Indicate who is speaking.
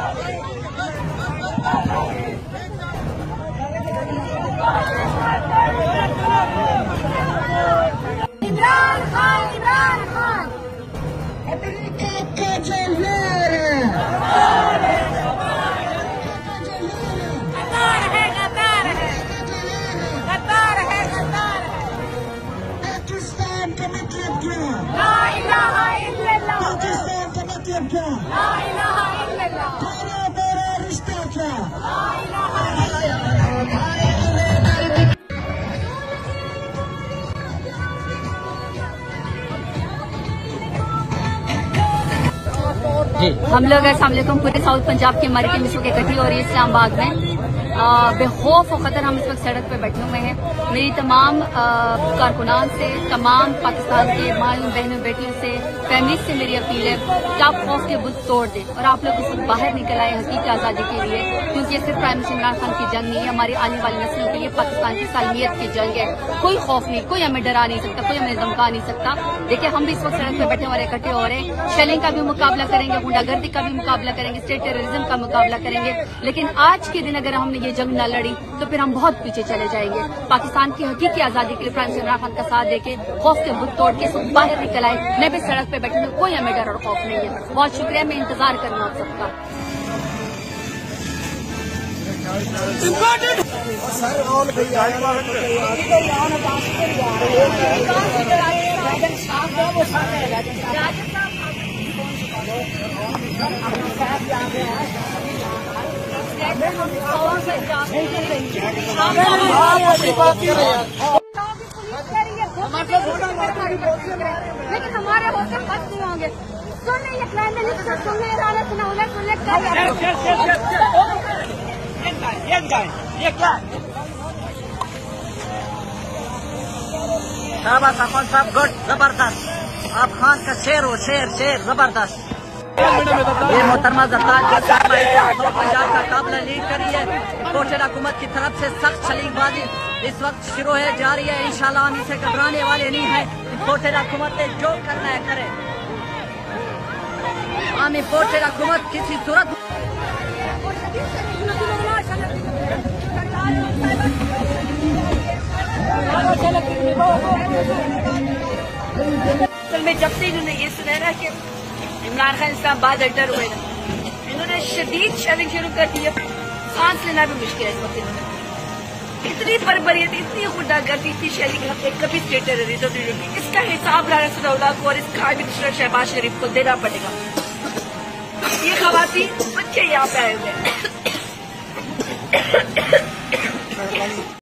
Speaker 1: Imran Khan America का जहर पाकिस्तान का मतलब क्या? ला इलाहा इल्लल्लाह। पाकिस्तान का मतलब क्या? ला इलाहा इल्लल्लाह। मेरा रिश्ता क्या? ला इलाहा
Speaker 2: हम लोग अस्सलाम पूरे साउथ पंजाब की मरकज में इकट्ठी हो रही है इस्लामाबाद में। बेखौफ और खतर हम इस वक्त सड़क पे बैठे हुए हैं। मेरी तमाम कारकुनान से, तमाम पाकिस्तान के माँ बहनों बेटियों से, फैमिली से मेरी अपील है कि आप खौफ के बुत तोड़ दें और आप लोग इस बाहर निकल आए हकीकी आज़ादी के लिए, क्योंकि ये सिर्फ प्राइम मिनिस्टर इमरान खान की जंग नहीं है, हमारी आने वाली नस्लों के लिए पाकिस्तान की सालमियत की जंग है। कोई खौफ नहीं, कोई हमें डरा नहीं सकता, कोई हमें धमका नहीं सकता। देखिए हम भी इस वक्त सड़क पे बैठे और इकट्ठे हो रहे हैं। शेलिंग का भी मुकाबला करेंगे, गुंडागर्दी का भी मुकाबला करेंगे, स्टेट टेररिज्म का मुकाबला करेंगे, लेकिन आज के दिन अगर हमने ये जंग न लड़ी तो फिर हम बहुत पीछे चले जाएंगे। पाकिस्तान की हकीकी आजादी के लिए प्राइम मिनिस्टर इमरान खान का साथ देके खौफ के बुत तोड़ के सब बाहर निकल आए। मैं भी सड़क पे बैठी हूँ, कोई हमें डर और खौफ नहीं है। बहुत शुक्रिया, मैं इंतजार करूँगा आप सबका।
Speaker 1: लेकिन हमारे होटल बच नहीं होंगे। सुनने ये क्राइम सुनने ये क्या
Speaker 3: शाहबाज खान साहब गुड, जबरदस्त। आप खान का शेर हो, शेर शेर जबरदस्त। ये मोहतरमा जरदार पंजाब का काबला लीड करी है। कोटेड हुकूमत की तरफ से सख्त छलीकबाजी इस वक्त शुरू है, जारी है। इंशाल्लाह हम इसे घबराने वाले नहीं हैं। कोटेड हुकूमत ने जो करना है करे। हम कोटेड हुकूमत किसी सूरत
Speaker 2: में जब से इन्होंने ये सुना ना कि इमरान खान इस्लामाबाद एंटर हुए ना, इन्होंने शदीद शेलिंग शुरू कर दी है। सांस लेना भी मुश्किल है इस वक्त। इन्होंने इतनी बर्बरियत, इतनी गुंडागर्दी, इतनी शेलिंग कभी स्टेट टेररिज्म नहीं रुकी। इसका हिसाब राना सदाउल्लाह को और इस प्राइम मिनिस्टर शहबाज शरीफ को देना पड़ेगा। ये खवातीन बच्चे यहाँ पे आए हुए हैं।